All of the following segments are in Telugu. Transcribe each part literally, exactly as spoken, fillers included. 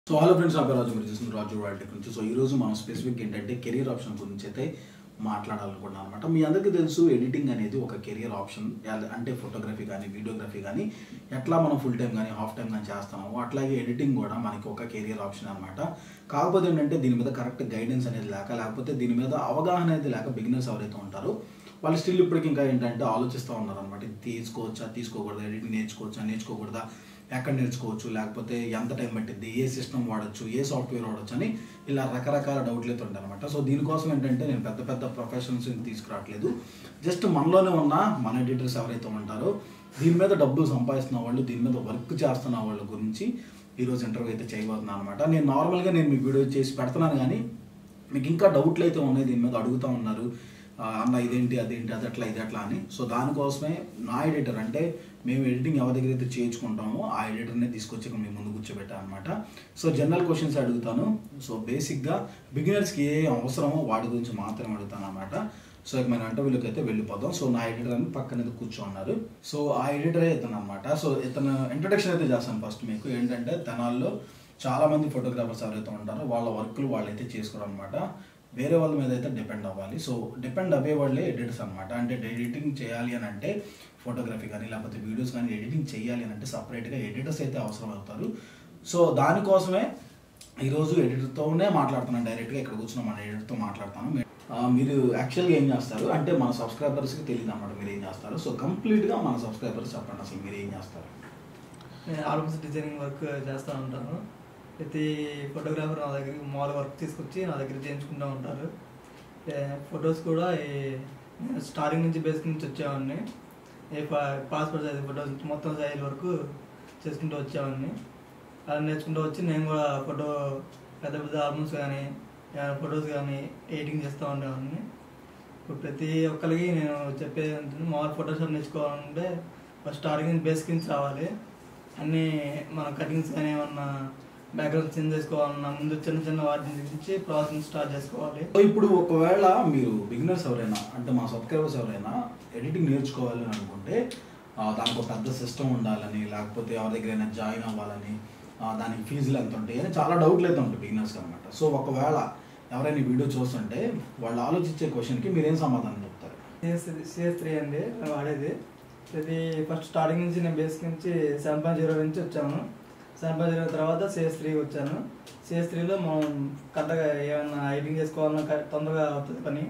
సో హలో ఫ్రెండ్స్, నా పేరు రాజు. మీరు చూసిన రాజు రాయల్ టెక్ నుంచి. సో ఈరోజు మనం స్పెసిఫిక్ ఏంటంటే కెరీర్ ఆప్షన్ గురించి అయితే మాట్లాడాలనుకుంటున్నాను అనమాట. మీ అందరికీ తెలుసు, ఎడిటింగ్ అనేది ఒక కెరియర్ ఆప్షన్. అంటే ఫోటోగ్రఫీ కానీ వీడియోగ్రఫీ కానీ ఎట్లా మనం ఫుల్ టైం కానీ హాఫ్ టైం కానీ చేస్తున్నాము, అట్లాగే ఎడిటింగ్ కూడా మనకి ఒక కెరియర్ ఆప్షన్ అనమాట. కాకపోతే ఏంటంటే దీని మీద కరెక్ట్ గైడెన్స్ అనేది లేక, లేకపోతే దీని మీద అవగాహన అనేది లేక బిగినర్స్ ఎవరైతే ఉంటారో వాళ్ళు స్టిల్ ఇప్పటికి ఇంకా ఏంటంటే ఆలోచిస్తూ ఉన్నారు అనమాట. ఇది తీసుకోవచ్చా, తీసుకోకూడదా, ఎడిటింగ్ నేర్చుకోవచ్చా, నేర్చుకోకూడదా, ఎక్కడ నేర్చుకోవచ్చు, లేకపోతే ఎంత టైం పట్టిద్ది, ఏ సిస్టమ్ వాడచ్చు, ఏ సాఫ్ట్వేర్ వాడచ్చు అని ఇలా రకరకాల డౌట్లు అయితే ఉంటాయి అనమాట. సో దీనికోసం ఏంటంటే నేను పెద్ద పెద్ద ప్రొఫెషనల్స్ తీసుకురావట్లేదు. జస్ట్ మనలోనే ఉన్న మన ఎడిటర్స్ ఎవరైతే ఉంటారో, దీని మీద డబ్బులు సంపాదిస్తున్న వాళ్ళు, దీని మీద వర్క్ చేస్తున్న వాళ్ళ గురించి ఈరోజు ఇంటర్వ్యూ అయితే చేయబోతున్నాను అనమాట. నేను నార్మల్గా నేను మీకు వీడియో చేసి పెడుతున్నాను, కానీ మీకు ఇంకా డౌట్లు అయితే ఉన్నాయి, దీని మీద అడుగుతూ ఉన్నారు, అన్న ఇదేంటి అదేంటి అది అట్లా ఇది అట్లా అని. సో దానికోసమే నా ఎడిటర్, అంటే మేము ఎడిటింగ్ ఎవరి దగ్గర అయితే చేయించుకుంటామో ఆ ఎడిటర్నే తీసుకొచ్చి మేము ముందు కూర్చోబెట్టాను అనమాట. సో జనరల్ క్వశ్చన్స్ అడుగుతాను. సో బేసిక్గా బిగినర్స్కి ఏ అవసరమో వాటి గురించి మాత్రమే అడుగుతాను అనమాట. సో ఇక మన ఇంటర్వ్యూలోకి అయితే వెళ్ళిపోదాం. సో నా ఎడిటర్ అని పక్కన కూర్చోన్నారు. సో ఆ ఎడిటరే ఇతను అనమాట. సో ఇతను ఇంట్రడక్షన్ అయితే చేస్తాను ఫస్ట్ మీకు. ఏంటంటే తెనాల్లో చాలామంది ఫోటోగ్రాఫర్స్ ఎవరైతే ఉంటారో వాళ్ళ వర్క్లు వాళ్ళైతే చేసుకోవడం అనమాట. వేరే వాళ్ళ మీద అయితే డిపెండ్ అవ్వాలి. సో డిపెండ్ అవ్వే వాళ్ళే ఎడిటర్స్ అనమాట. అంటే ఎడిటింగ్ చేయాలి అని అంటే ఫోటోగ్రఫీ కానీ లేకపోతే వీడియోస్ కానీ ఎడిటింగ్ చేయాలి అని అంటే సపరేట్గా ఎడిటర్స్ అయితే అవసరం అవుతారు. సో దానికోసమే ఈరోజు ఎడిటర్తోనే మాట్లాడుతున్నాను. డైరెక్ట్గా ఇక్కడ కూర్చున్న మన ఎడిటర్తో మాట్లాడతాను. మీరు యాక్చువల్గా ఏం చేస్తారు అంటే మన సబ్స్క్రైబర్స్కి తెలియదు అన్నమాట మీరు ఏం చేస్తారు. సో కంప్లీట్గా మన సబ్స్క్రైబర్స్ చెప్పండి, అసలు మీరు ఏం చేస్తారు. నేను ఆల్మోస్ట్ డిజైనింగ్ వర్క్ చేస్తూ ఉంటాను. ప్రతి ఫోటోగ్రాఫర్ నా దగ్గర మామూలు వర్క్ తీసుకొచ్చి నా దగ్గర చేయించుకుంటూ ఉంటారు. ఫొటోస్ కూడా స్టార్టింగ్ నుంచి బేసిక్ నుంచి వచ్చేవాడిని. ఏ పాస్పోర్ట్ సైజ్ ఫొటోస్ మొత్తం సైజ్ వరకు చేసుకుంటూ వచ్చేవాడిని. అలా నేర్చుకుంటూ వచ్చి నేను కూడా ఫోటో పెద్ద పెద్ద ఆల్బమ్స్ కానీ ఫొటోస్ కానీ ఎడిటింగ్ చేస్తూ ఉండేవాడిని. ఇప్పుడు ప్రతి ఒక్కరికి నేను చెప్పేది ఏంటంటే, మామూలు ఫోటోషాప్ నేర్చుకోవాలంటే ఫస్ట్ స్టార్టింగ్ నుంచి బేసిక్ నుంచి రావాలి. అన్నీ మన కటింగ్స్ కానీ ఏమన్నా బ్యాక్గ్రౌండ్ చేంజ్ చేసుకోవాలన్నా ముందు చిన్న చిన్న వాటి నుంచి ప్రాసెస్ స్టార్ట్ చేసుకోవాలి. ఇప్పుడు ఒకవేళ మీరు బిగినర్స్ ఎవరైనా, అంటే మా సబ్స్క్రైబర్స్ ఎవరైనా ఎడిటింగ్ నేర్చుకోవాలి అని అనుకుంటే దానికి ఒక పెద్ద సిస్టమ్ ఉండాలని, లేకపోతే ఎవరి దగ్గరైనా జాయిన్ అవ్వాలని, దానికి ఫీజులు ఎంత ఉంటాయి అని చాలా డౌట్లు అయితే ఉంటాయి బిగినర్స్కి అనమాట. సో ఒకవేళ ఎవరైనా వీడియో చూస్తుంటే వాళ్ళు ఆలోచించే క్వశ్చన్కి మీరేం సమాధానం చెప్తారు? సిఎస్ త్రీ అండి వాడేది. ఇది ఫస్ట్ స్టార్టింగ్ నుంచి నేను బేసిక్ నుంచి సెవెన్ పాయింట్ జీరో నుంచి వచ్చాను. సెవెన్ పాయింట్ జీరో తర్వాత సిఎస్ త్రీ వచ్చాను. సిఎస్ త్రీలో మనం కరెక్ట్గా ఏమైనా ఎడిటింగ్ చేసుకోవాలన్నా తొందరగా అవుతుంది పని.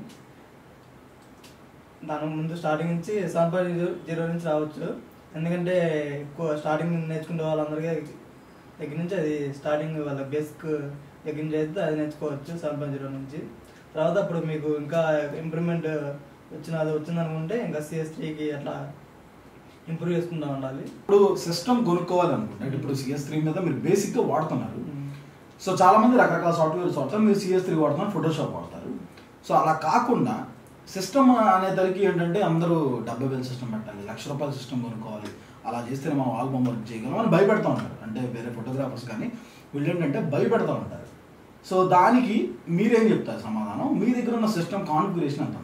దాని ముందు స్టార్టింగ్ నుంచి సెవెన్ పాయింట్ జీరో జీరో నుంచి రావచ్చు. ఎందుకంటే ఎక్కువ స్టార్టింగ్ నేర్చుకునే వాళ్ళందరికీ దగ్గర నుంచి అది స్టార్టింగ్ వాళ్ళ బేసిక్ దగ్గర నుంచి అయితే అది నేర్చుకోవచ్చు సెవెన్ పాయింట్ జీరో నుంచి. తర్వాత అప్పుడు మీకు ఇంకా ఇంప్రూవ్మెంట్ వచ్చిన అది వచ్చిందనుకుంటే ఇంకా సిఎస్ త్రీకి అట్లా ఇంప్రూవ్ చేసుకుంటూ ఉండాలి. ఇప్పుడు సిస్టమ్ కొనుక్కోవాలనుకుంటే, ఇప్పుడు సిఎస్ త్రీ మీద మీరు బేసిక్గా వాడుతున్నారు. సో చాలా మంది రకరకాల సాఫ్ట్వేర్స్ వాడతారు, మీరు సిఎస్ త్రీ వాడుతున్నారు, ఫోటోషాప్ వాడతారు. సో అలా కాకుండా సిస్టమ్ అనేసరికి ఏంటంటే అందరూ డెబ్బై వేల సిస్టమ్ పెట్టాలి, లక్ష రూపాయల సిస్టమ్ కొనుక్కోవాలి, అలా చేస్తే మనం ఆల్బమ్ వర్క్ చేయగలం అని భయపెడతా ఉంటారు. అంటే వేరే ఫోటోగ్రాఫర్స్ కానీ వీళ్ళు ఏంటంటే భయపెడతా ఉంటారు. సో దానికి మీరేం చెప్తారు సమాధానం? మీ దగ్గర ఉన్న సిస్టమ్ కాన్ఫిగరేషన్ ఎంత ఉంటుంది?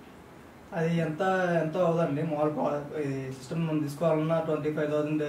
అది ఎంత ఎంత అవుతుందండి. మామూలు ఇది సిస్టమ్ మనం తీసుకోవాలన్నా ట్వంటీ ఫైవ్ థౌసండ్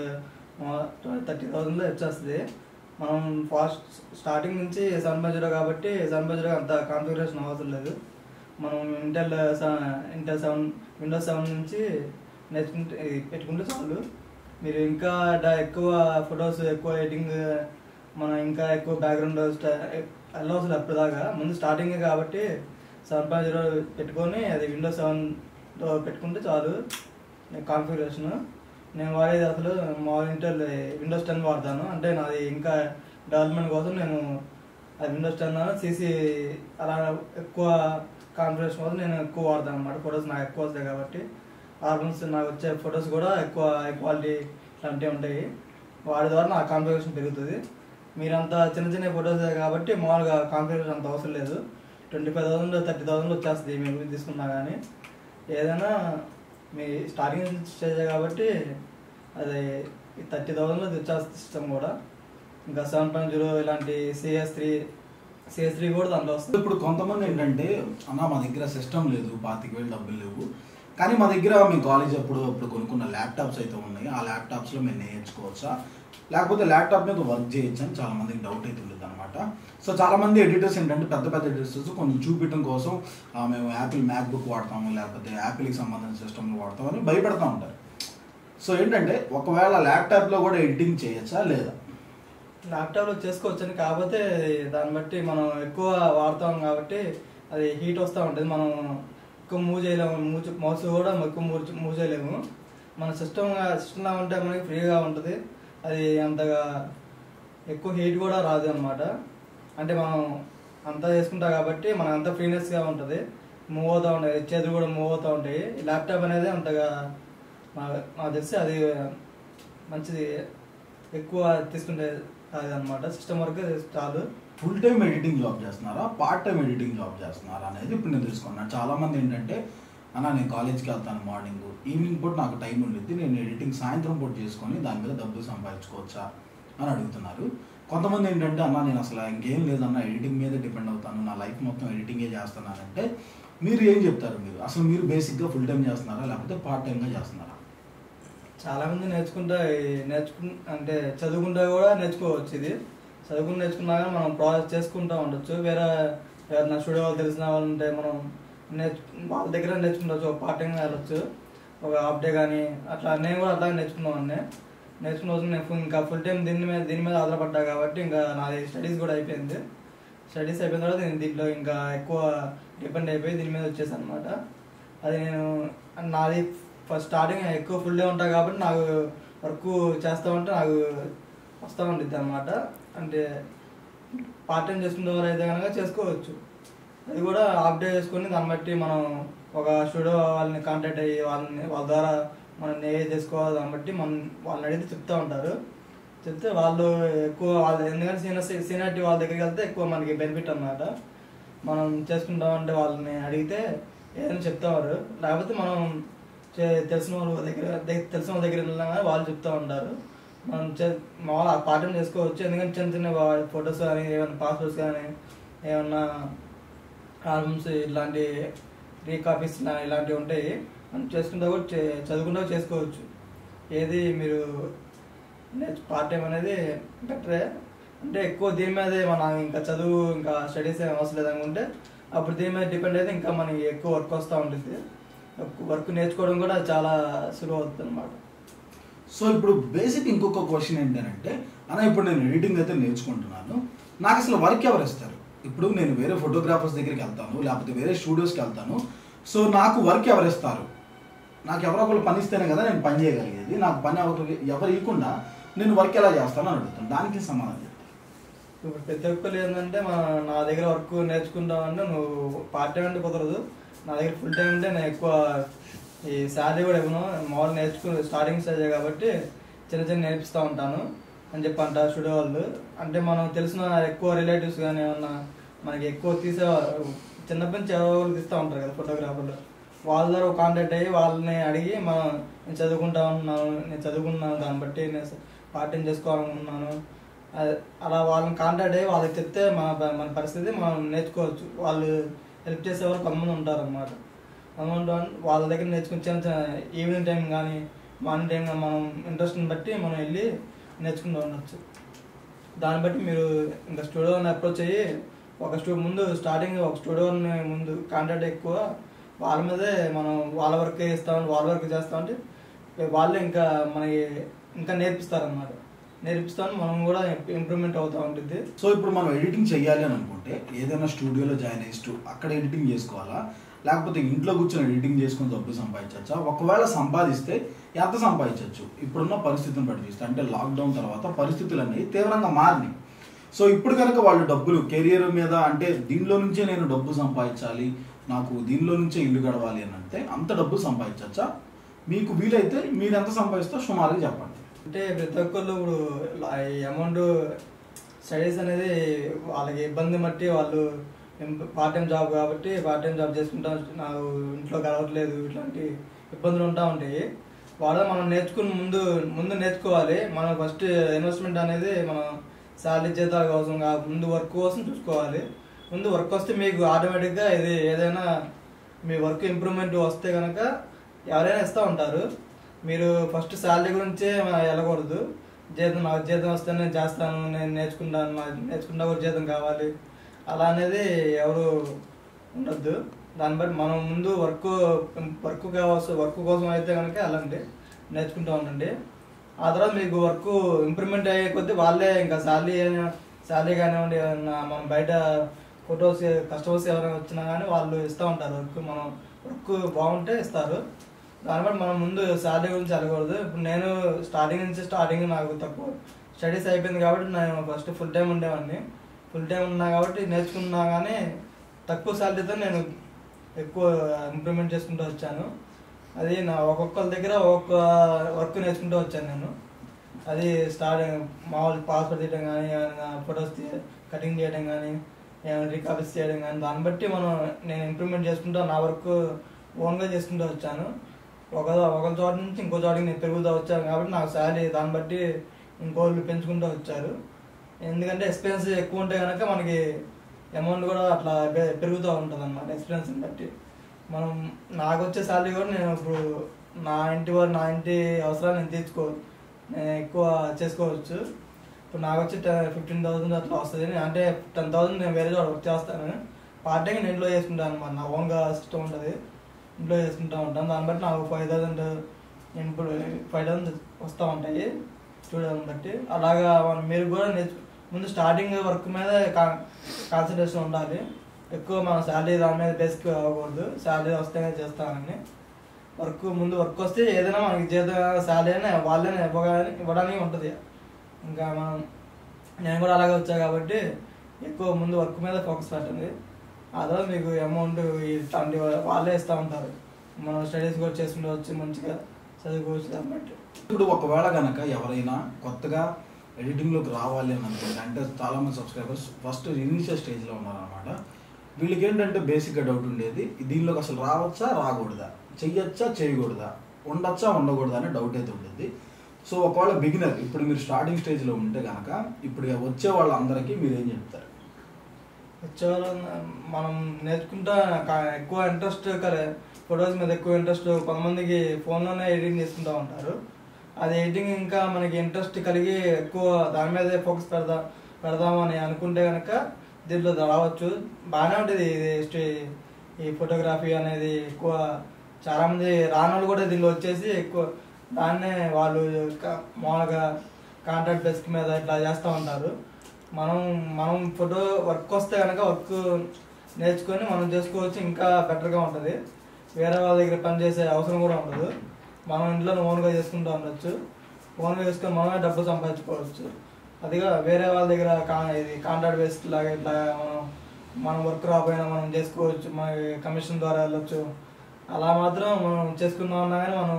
థర్టీ థౌసండ్లో వచ్చేస్తుంది. మనం ఫాస్ట్ స్టార్టింగ్ నుంచి సెవెన్ బై జీరో కాబట్టి సెవెన్ బై జీరో అంత కాన్ఫిగరేషన్ అవసరం లేదు. మనం Intel Intel seven Windows seven నుంచి నేర్చుకుంటే పెట్టుకుంటే చాలు. మీరు ఇంకా ఎక్కువ ఫొటోస్ ఎక్కువ ఎడిటింగ్ మనం ఇంకా ఎక్కువ బ్యాక్గ్రౌండ్ వెళ్ళవసలు ఎప్పటిదాకా ముందు స్టార్టింగే కాబట్టి సెవెన్ పాయింట్ జీరో పెట్టుకొని అది విండోస్ సెవెన్లో పెట్టుకుంటే చాలు కాన్ఫిగరేషన్. నేను వాడేది అసలు మా ఇంటర్ విండోస్ టెన్ వాడతాను. అంటే నాది ఇంకా డెవలప్మెంట్ కోసం నేను అది విండోస్ టెన్ సీసీ అలా ఎక్కువ కాన్ఫిగరేషన్ కోసం నేను ఎక్కువ వాడతాను అనమాట. ఫొటోస్ నాకు ఎక్కువ వస్తాయి కాబట్టి ఆల్బమ్స్ నాకు వచ్చే ఫొటోస్ కూడా ఎక్కువ హై క్వాలిటీ లాంటివి ఉంటాయి. వాడి ద్వారా నా కాన్ఫిగరేషన్ పెరుగుతుంది. మీరంతా చిన్న చిన్న ఫొటోస్ కాబట్టి మామూలుగా కాన్ఫిగరేషన్ అంత అవసరం లేదు. Twenty five thousand thirty thousand వచ్చేస్తుంది మీరు తీసుకున్నా. కానీ ఏదైనా మీ స్టార్టింగ్ స్టేజ్ కాబట్టి అది థర్టీ థౌసండ్లో వచ్చేస్తుంది సిస్టమ్ కూడా. ఇంకా సెవెన్ పాయింట్ జీరో ఇలాంటి సిఎస్ త్రీ సిఎస్ త్రీ కూడా దాంట్లో వస్తుంది. ఇప్పుడు కొంతమంది ఏంటంటే, అన్న మా దగ్గర సిస్టమ్ లేదు, పాతిక వేలు డబ్బులు లేవు, కానీ మా దగ్గర మీ కాలేజ్ అప్పుడు అప్పుడు కొనుక్కున్న ల్యాప్టాప్స్ అయితే ఉన్నాయి, ఆ ల్యాప్టాప్స్లో మేము నేర్చుకోవచ్చా లేకపోతే ల్యాప్టాప్ మీద వర్క్ చేయొచ్చు అని చాలా మందికి డౌట్ అయితే ఉంటుంది అనమాట. సో చాలా మంది ఎడిటర్స్ ఏంటంటే పెద్ద పెద్ద ఎడిటర్స్ కొంచెం చూపించడం కోసం మేము యాపిల్ మ్యాక్బుక్ వాడతాము లేకపోతే యాపిల్కి సంబంధించిన సిస్టమ్లు వాడతామని భయపడతా ఉంటారు. సో ఏంటంటే ఒకవేళ ల్యాప్టాప్లో కూడా ఎడిటింగ్ చేయొచ్చా లేదా? ల్యాప్టాప్లో చేసుకోవచ్చని, కాకపోతే దాన్ని బట్టి మనం ఎక్కువ వాడతాం కాబట్టి అది హీట్ వస్తూ ఉంటుంది, మనం ఎక్కువ మూవ్ చేయలేము, మూవ్ మౌస్ కూడా ఎక్కువ మూవ్ మూవ్ చేయలేము. మన సిస్టమ్ సిస్టమ్లా ఉంటే మనకి ఫ్రీగా ఉంటుంది, అది అంతగా ఎక్కువ హీట్ కూడా రాదు అనమాట. అంటే మనం అంతా చేసుకుంటాం కాబట్టి మనం అంతా ఫ్రీనెస్గా ఉంటుంది, మూవ్ అవుతూ ఉంటాయి, చేతులు కూడా మూవ్ అవుతూ ఉంటాయి. ల్యాప్టాప్ అనేది అంతగా నాకు తెలిసి అది మంచిది, ఎక్కువ తీసుకుంటే అది అనమాట. సిస్టమ్ వరకు చాలు. ఫుల్ టైం ఎడిటింగ్ జాబ్ చేస్తున్నారా, పార్ట్ టైం ఎడిటింగ్ జాబ్ చేస్తున్నారా అనేది ఇప్పుడు నేను తెలుసుకున్నాను. చాలామంది ఏంటంటే అన్న నేను కాలేజ్కి వెళ్తాను మార్నింగ్, ఈవినింగ్ పూట నాకు టైం ఉండిద్ది, నేను ఎడిటింగ్ సాయంత్రం పూట చేసుకొని దాని మీద డబ్బులు సంపాదించుకోవచ్చా అని అడుగుతున్నారు. కొంతమంది ఏంటంటే అన్న నేను అసలు ఇంకేం లేదన్న ఎడిటింగ్ మీద డిపెండ్ అవుతాను, నా లైఫ్ మొత్తం ఎడిటింగే చేస్తున్నానంటే మీరు ఏం చెప్తారు? మీరు అసలు మీరు బేసిక్గా ఫుల్ టైం చేస్తున్నారా లేకపోతే పార్ట్ టైంగా చేస్తున్నారా? చాలామంది నేర్చుకుంటా నేర్చుకు అంటే చదువుకుంటా కూడా నేర్చుకోవచ్చు. ఇది చదువుకుని నేర్చుకున్నా కానీ మనం ప్రాసెస్ చేసుకుంటూ ఉండొచ్చు. వేరే ఎవరైనా స్టూడియో వాళ్ళు తెలిసిన వాళ్ళు ఉంటే మనం నేర్చు వాళ్ళ దగ్గర నేర్చుకుంటవచ్చు, ఒక పార్ట్ టైంగా వెళ్ళొచ్చు, ఒక హాఫ్ డే కానీ అట్లా. నేను కూడా అట్లాగే నేర్చుకున్నామని నేర్చుకున్న రోజు నేను ఇంకా ఫుల్ టైం దీని మీద దీని మీద ఆధారపడ్డా కాబట్టి ఇంకా నాది స్టడీస్ కూడా అయిపోయింది. స్టడీస్ అయిపోయిన తర్వాత నేను దీంట్లో ఇంకా ఎక్కువ డిపెండ్ అయిపోయి దీని మీద వచ్చేసాను అనమాట. అది నేను నాది ఫస్ట్ స్టార్టింగ్ ఎక్కువ ఫుల్ డే ఉంటా కాబట్టి నాకు వర్క్ చేస్తూ ఉంటే నాకు వస్తూ ఉంటుంది అనమాట. అంటే పార్ట్ టైం చేసుకునే వారు అయితే కనుక చేసుకోవచ్చు, అది కూడా హాఫ్ డే చేసుకొని దాన్ని బట్టి మనం ఒక స్టూడియో వాళ్ళని కాంటాక్ట్ అయ్యి వాళ్ళని వాళ్ళ ద్వారా మనం ఏ చేసుకోవాలి దాన్ని బట్టి మనం వాళ్ళని అడిగితే చెప్తూ ఉంటారు. చెప్తే వాళ్ళు ఎక్కువ వాళ్ళు ఎందుకంటే సీనియర్ సీనియారిటీ వాళ్ళ దగ్గరికి వెళ్తే ఎక్కువ మనకి బెనిఫిట్ అన్నమాట. మనం చేసుకుంటామంటే వాళ్ళని అడిగితే ఏదైనా చెప్తారు, లేకపోతే మనం తెలిసిన వాళ్ళ దగ్గర తెలిసిన వాళ్ళ దగ్గర వెళ్ళినా కానీ వాళ్ళు చెప్తూ ఉంటారు. మనం చే మామూలు పాఠం చేసుకోవచ్చు, ఎందుకంటే చిన్న చిన్న ఫొటోస్ కానీ ఏమైనా పాస్పోర్ట్స్ కానీ ఏమన్నా ఆల్బమ్స్ ఇలాంటి రీకాపీస్ ఇలాంటివి ఉంటాయి, మనం చేసుకుంటా కూడా చదువుకుంటా చేసుకోవచ్చు. ఏది మీరు పార్ట్ టైం అనేది బెటరే. అంటే ఎక్కువ దీని మీదే మన ఇంకా చదువు ఇంకా స్టడీస్ ఏం అవసరం లేదనుకుంటే అప్పుడు దీని మీద డిపెండ్ అయితే ఇంకా మనకి ఎక్కువ వర్క్ వస్తూ ఉంటుంది. వర్క్ నేర్చుకోవడం కూడా చాలా సులువు అవుతుంది అనమాట. సో ఇప్పుడు బేసిక్ ఇంకొక క్వశ్చన్ ఏంటంటే అన్న ఇప్పుడు నేను ఎడిటింగ్ అయితే నేర్చుకుంటున్నాను, నాకు అసలు వర్క్ ఎవరు ఇస్తారు? ఇప్పుడు నేను వేరే ఫోటోగ్రాఫర్స్ దగ్గరికి వెళ్తాను లేకపోతే వేరే స్టూడియోస్కి వెళ్తాను, సో నాకు వర్క్ ఎవరు ఇస్తారు? నాకు ఎవరో ఒకళ్ళు పని ఇస్తేనే కదా నేను పని చేయగలిగేది, నాకు పని ఎవరు ఎవరు ఇవ్వకుండా నేను వర్క్ ఎలా చేస్తాను అని అడుగుతాను, దానికి సమాధానం చెప్తాను. ఇప్పుడు ప్రతి ఒక్కరు ఏంటంటే మా నా దగ్గర వర్క్ నేర్చుకుంటామంటే నువ్వు పార్ట్ టైం అంటే కుదరదు, నా దగ్గర ఫుల్ టైం ఉంటే నేను ఎక్కువ ఈ శాలరీ కూడా ఇవ్వను, మామూలు నేర్చుకుని స్టార్టింగ్ స్టేజ్ కాబట్టి చిన్న చిన్న నేర్పిస్తూ ఉంటాను అని చెప్పి అంటారు స్టూడియో వాళ్ళు. అంటే మనం తెలిసిన ఎక్కువ రిలేటివ్స్ కానీ ఏమన్నా మనకి ఎక్కువ తీసే చిన్నప్పటి నుంచి ఎవరో తీస్తూ ఉంటారు కదా ఫోటోగ్రాఫర్లు, వాళ్ళ ద్వారా కాంటాక్ట్ అయ్యి వాళ్ళని అడిగి మనం నేను చదువుకుంటా ఉన్నాను నేను చదువుకున్నాను దాన్ని బట్టి నేను పార్ట్ టైం చేసుకోవాలనుకున్నాను అలా వాళ్ళని కాంటాక్ట్ అయ్యి వాళ్ళకి చెప్తే మన మన పరిస్థితి మనం నేర్చుకోవచ్చు. వాళ్ళు హెల్ప్ చేసేవారు కొంతమంది ఉంటారు అన్నమాట. అమౌంట్ వాళ్ళ దగ్గర నేర్చుకుని చిన్న చిన్న ఈవినింగ్ టైం కానీ మార్నింగ్ టైం కానీ మనం ఇంట్రెస్ట్ని బట్టి మనం వెళ్ళి నేర్చుకుంటూ ఉండొచ్చు. దాన్ని బట్టి మీరు ఇంకా స్టూడియోని అప్రోచ్ అయ్యి ఒక స్టూ ముందు స్టార్టింగ్ ఒక స్టూడియోని ముందు కాంటాక్ట్ ఎక్కువ వాళ్ళ మీదే మనం వాళ్ళ వర్క్ ఇస్తామని వాళ్ళ వర్క్ చేస్తామంటే వాళ్ళే ఇంకా మనకి ఇంకా నేర్పిస్తారన్నమాట. నేర్పిస్తాను మనం కూడా ఇంప్రూవ్మెంట్ అవుతూ ఉంటుంది. సో ఇప్పుడు మనం ఎడిటింగ్ చేయాలి అని అనుకుంటే ఏదైనా స్టూడియోలో జాయిన్ అయ్యి అక్కడ ఎడిటింగ్ చేసుకోవాలా లేకపోతే ఇంట్లో కూర్చొని ఎడిటింగ్ చేసుకుని డబ్బులు సంపాదించవచ్చా? ఒకవేళ సంపాదిస్తే ఎంత సంపాదించవచ్చు? ఇప్పుడున్న పరిస్థితిని బట్టి చూస్తే అంటే లాక్డౌన్ తర్వాత పరిస్థితులు అనేవి తీవ్రంగా మారినాయి. సో ఇప్పుడు కనుక వాళ్ళు డబ్బులు కెరియర్ మీద అంటే దీనిలో నుంచే నేను డబ్బు సంపాదించాలి, నాకు దీనిలో నుంచే ఇల్లు గడవాలి అని అంటే అంత డబ్బులు సంపాదించవచ్చా? మీకు వీలైతే మీరు ఎంత సంపాదిస్తో సుమారుగా చెప్పండి. అంటే ప్రతి ఒక్కళ్ళు ఇప్పుడు ఈ అమౌంట్ స్టడీస్ అనేది వాళ్ళకి ఇబ్బంది బట్టి వాళ్ళు పార్ట్ టైం జాబ్ కాబట్టి పార్ట్ టైం జాబ్ చేసుకుంటా నాకు ఇంట్లో గడవట్లేదు ఇట్లాంటి ఇబ్బందులు ఉంటా ఉంటాయి. వాళ్ళ మనం నేర్చుకుని ముందు ముందు నేర్చుకోవాలి. మనం ఫస్ట్ ఇన్వెస్ట్మెంట్ అనేది మనం శాలరీ జీతాల కోసం ముందు వర్క్ కోసం చూసుకోవాలి. ముందు వర్క్ వస్తే మీకు ఆటోమేటిక్గా ఇది ఏదైనా మీ వర్క్ ఇంప్రూవ్మెంట్ వస్తే కనుక ఎవరైనా ఇస్తూ ఉంటారు. మీరు ఫస్ట్ శాలరీ గురించే వెళ్ళకూడదు. జీతం నాకు జీతం వస్తే నేను చేస్తాను, నేను నేర్చుకుంటాను, నాకు నేర్చుకున్నా కూడా జీతం కావాలి అలా అనేది ఎవరు ఉండొద్దు. దాన్ని బట్టి మనం ముందు వర్క్ వర్క్ కావచ్చు, వర్క్ కోసం అయితే కనుక వెళ్ళండి, నేర్చుకుంటూ ఉండండి. ఆ తర్వాత మీకు వర్క్ ఇంప్రూవ్మెంట్ అయ్యే కొద్దీ వాళ్ళే ఇంకా శాలరీ శాలరీ కానివ్వండి, మనం బయట ఫొటోస్ కస్టమర్స్ ఎవరైనా వచ్చినా కానీ వాళ్ళు ఇస్తూ ఉంటారు వర్క్. మనం వర్క్ బాగుంటే ఇస్తారు. దాన్ని బట్టి మనం ముందు శాలరీ గురించి వెళ్ళకూడదు. ఇప్పుడు నేను స్టార్టింగ్ నుంచి స్టార్టింగ్ నాకు తక్కువ స్టడీస్ అయిపోయింది కాబట్టి నేను ఫస్ట్ ఫుల్ టైం ఉండేవాడిని. ఫుల్ టైం ఉన్నా కాబట్టి నేర్చుకున్నా కానీ తక్కువ శాలరీతో నేను ఎక్కువ ఇంప్రూవ్మెంట్ చేసుకుంటూ వచ్చాను. అది నా ఒక్కొక్కరి దగ్గర ఒక్కొక్క వర్క్ నేర్చుకుంటూ వచ్చాను నేను. అది స్టార్ట్ మామూలు పాస్వర్డ్ తీయడం కానీ, ఫొటోస్ కటింగ్ చేయడం కానీ, రీకాపీస్ చేయడం కానీ, దాన్ని బట్టి మనం నేను ఇంప్రూవ్మెంట్ చేసుకుంటూ నా వర్క్ ఓన్గా చేసుకుంటూ వచ్చాను. ఒక ఒక చోట నుంచి ఇంకో చోటకి నేను పెరుగుతూ వచ్చాను కాబట్టి నాకు శాలరీ దాన్ని బట్టి ఇంకోళ్ళు పెంచుకుంటూ వచ్చారు. ఎందుకంటే ఎక్స్పీరియన్స్ ఎక్కువ ఉంటే కనుక మనకి అమౌంట్ కూడా అట్లా పెరుగుతూ ఉంటుంది అన్నమాట ఎక్స్పీరియన్స్ని బట్టి. మనం నాకు వచ్చే శాలరీ కూడా నేను ఇప్పుడు నా ఇంటి వారు నా ఇంటి అవసరాలు నేను తీర్చుకో నేను ఎక్కువ చేసుకోవచ్చు. ఇప్పుడు నాకు వచ్చి ఫిఫ్టీన్ థౌసండ్ అట్లా వస్తుంది. అంటే టెన్ థౌసండ్ నేను వేరే చోట వర్క్ చేస్తాను. పార్ట్ టైం నేను ఇంట్లో చేసుకుంటాను అనమాట. నా ఓన్గా సిస్టమ్ ఉంటుంది, ఇంట్లో చేసుకుంటూ ఉంటాను. దాన్ని బట్టి నాకు ఫైవ్ థౌసండ్ నేను ఇప్పుడు ఫైవ్ థౌసండ్ వస్తూ ఉంటాయి చూడడం బట్టి. అలాగా మీరు కూడా నేర్చు ముందు స్టార్టింగ్ వర్క్ మీద కా కాన్సన్ట్రేషన్ ఉండాలి. ఎక్కువ మన శాలరీ దాని మీద బేసిక్ అవ్వకూడదు. శాలరీ వస్తేనే చేస్తానని వర్క్ ముందు వర్క్ వస్తే ఏదైనా మనకి జీతం శాలరీ అయినా వాళ్ళే ఇవ్వగానే ఇవ్వడానికి ఉంటుంది. ఇంకా మనం నేను కూడా అలాగే వచ్చా కాబట్టి ఎక్కువ ముందు వర్క్ మీద ఫోకస్ పెట్టండి. ఆ తర్వాత మీకు అమౌంట్ ఇట్లాంటి వాళ్ళే ఇస్తూ ఉంటారు. మనం స్టడీస్ కూడా చేసుకుంటూ వచ్చి మంచిగా చదువుకోవచ్చు. దాన్ని బట్టి ఇప్పుడు ఒకవేళ కనుక ఎవరైనా కొత్తగా ఎడిటింగ్లోకి రావాలి అని అనుకుంటే, అంటే చాలామంది సబ్స్క్రైబర్స్ ఫస్ట్ ఇనిషియల్ స్టేజ్లో ఉన్నారనమాట. వీళ్ళకి ఏంటంటే బేసిక్గా డౌట్ ఉండేది, దీనిలోకి అసలు రావచ్చా రాకూడదా, చెయ్యొచ్చా చేయకూడదా, ఉండొచ్చా ఉండకూడదా అనే డౌట్ అయితే ఉండేది. సో ఒకవేళ బిగినర్ ఇప్పుడు మీరు స్టార్టింగ్ స్టేజ్లో ఉంటే కనుక ఇప్పుడు వచ్చే వాళ్ళందరికీ మీరు ఏం చెప్తారు? వచ్చే వాళ్ళ మనం నేర్చుకుంటా ఎక్కువ ఇంట్రెస్ట్ ఫొటోస్ మీద ఎక్కువ ఇంట్రెస్ట్ కొంతమందికి ఫోన్లోనే ఎడిటింగ్ చేసుకుంటూ ఉంటారు. అది ఎడిటింగ్ ఇంకా మనకి ఇంట్రెస్ట్ కలిగి ఎక్కువ దాని మీదే ఫోకస్ పెడదా పెడదామని అనుకుంటే కనుక దీంట్లో రావచ్చు. బాగానే ఉంటుంది ఇది. ఈ ఫోటోగ్రఫీ అనేది ఎక్కువ చాలామంది రానోళ్ళు కూడా దీనిలో వచ్చేసి ఎక్కువ దాన్నే వాళ్ళు మామూలుగా కాంట్రాక్ట్ బేస్ మీద ఇట్లా చేస్తూ ఉంటారు. మనం మనం ఫోటో వర్క్ వస్తే కనుక వర్క్ నేర్చుకొని మనం చేసుకోవచ్చు, ఇంకా బెటర్గా ఉంటుంది. వేరే వాళ్ళ దగ్గర పనిచేసే అవసరం కూడా ఉండదు. మనం ఇంట్లో ఓన్గా చేసుకుంటూ ఉండొచ్చు. ఓన్గా చేసుకొని మనమే డబ్బు సంపాదించుకోవచ్చు. అదిగా వేరే వాళ్ళ దగ్గర కా ఇది కాంట్రాక్ట్ బేస్డ్ లాగా ఇట్లా మనం మనం వర్క్ రాకపోయినా మనం చేసుకోవచ్చు, మన కమిషన్ ద్వారా వెళ్ళొచ్చు. అలా మాత్రం మనం చేసుకుందామన్నా కానీ మనం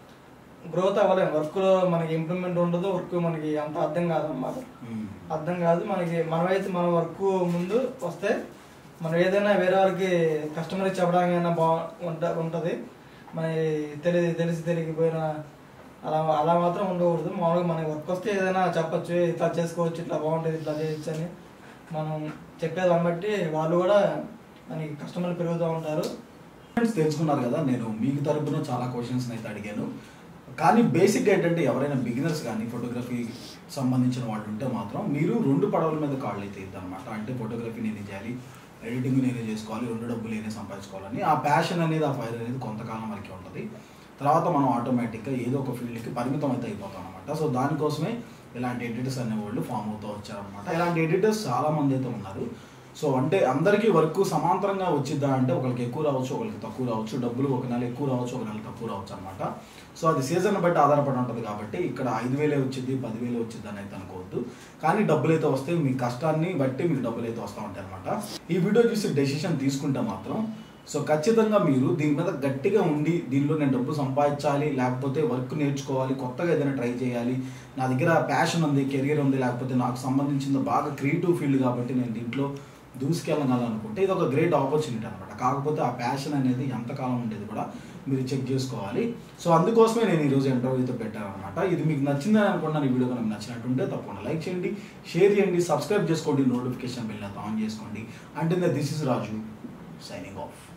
గ్రోత్ అవ్వలేము. వర్క్లో మనకి ఇంప్రూవ్మెంట్ ఉండదు, వర్క్ మనకి అంత అర్థం కాదు అన్నమాట. అర్థం కాదు మనకి. మనమైతే మన వర్క్ ముందు వస్తే మనం ఏదైనా వేరే వాళ్ళకి కస్టమర్కి చెప్పడానికైనా బా ఉంట ఉంటుంది మన తెలిసి తెలిసి తెలియకపోయినా అలా అలా మాత్రం ఉండకూడదు. మామూలుగా మనకి వర్క్ వస్తే ఏదైనా చెప్పచ్చు, ఇట్లా చేసుకోవచ్చు, ఇట్లా బాగుంటుంది, ఇట్లా చేయొచ్చు అని మనం చెప్పేదాన్ని బట్టి వాళ్ళు కూడా మనకి కస్టమర్లు పెరుగుతూ ఉంటారు. ఫ్రెండ్స్ తెలుసుకున్నారు కదా, నేను మీకు తరపున చాలా క్వశ్చన్స్ అయితే అడిగాను. కానీ బేసిక్గా ఏంటంటే ఎవరైనా బిగినర్స్ కానీ ఫోటోగ్రఫీ సంబంధించిన వాళ్ళు ఉంటే మాత్రం మీరు రెండు పడవల మీద కాళ్ళు అయితే ఇద్దనమాట. అంటే ఫోటోగ్రఫీ నేనే చేయాలి, ఎడిటింగ్ నేనే చేసుకోవాలి, రెండు డబ్బులు నేనే సంపాదించుకోవాలని ఆ ప్యాషన్ అనేది, ఆ ఫైర్ అనేది కొంతకాలం వరకే ఉంటుంది. తర్వాత మనం ఆటోమేటిక్గా ఏదో ఒక ఫీల్డ్కి పరిమితం అయితే అయిపోతాం అనమాట. సో దానికోసమే ఇలాంటి ఎడిటర్స్ అనేవాళ్ళు ఫామ్ అవుతూ వచ్చారనమాట. ఇలాంటి ఎడిటర్స్ చాలామంది అయితే ఉన్నారు. సో అంటే అందరికీ వర్క్ సమాంతరంగా వచ్చిద్దా అంటే ఒకరికి ఎక్కువ రావచ్చు, ఒకరికి తక్కువ రావచ్చు, డబ్బులు ఒక నెల ఎక్కువ రావచ్చు, ఒక నెల తక్కువ రావచ్చు అనమాట. సో అది సీజన్ బట్టి ఆధారపడి ఉంటుంది కాబట్టి ఇక్కడ ఐదు వేలే వచ్చింది పదివేలే వచ్చింది అని అయితే అనుకోవద్దు. కానీ డబ్బులు అయితే వస్తే మీ కష్టాన్ని బట్టి మీకు డబ్బులు అయితే వస్తూ ఉంటాయి అనమాట. ఈ వీడియో చూసి డెసిషన్ తీసుకుంటే మాత్రం సో ఖచ్చితంగా మీరు దీని మీద గట్టిగా ఉండి దీనిలో నేను డబ్బు సంపాదించాలి, లేకపోతే వర్క్ నేర్చుకోవాలి, కొత్తగా ఏదైనా ట్రై చేయాలి, నా దగ్గర ప్యాషన్ ఉంది, కెరియర్ ఉంది, లేకపోతే నాకు సంబంధించిన బాగా క్రియేటివ్ ఫీల్డ్ కాబట్టి నేను దీంట్లో దూసుకెళ్ళగలనుకుంటే ఇది ఒక గ్రేట్ ఆపర్చునిటీ అనమాట. కాకపోతే ఆ ప్యాషన్ అనేది ఎంతకాలం ఉండేది కూడా మీరు చెక్ చేసుకోవాలి. సో అందుకోసమే నేను ఈరోజు ఇంటర్వ్యూతో పెట్టాను అనమాట. ఇది మీకు నచ్చిందని అనుకున్నాను. ఈ వీడియో కనుక నచ్చినట్టుంటే తప్పకుండా లైక్ చేయండి, షేర్ చేయండి, సబ్స్క్రైబ్ చేసుకోండి, నోటిఫికేషన్ బెల్ ఆన్ చేసుకోండి. అంటే this is Raju signing of.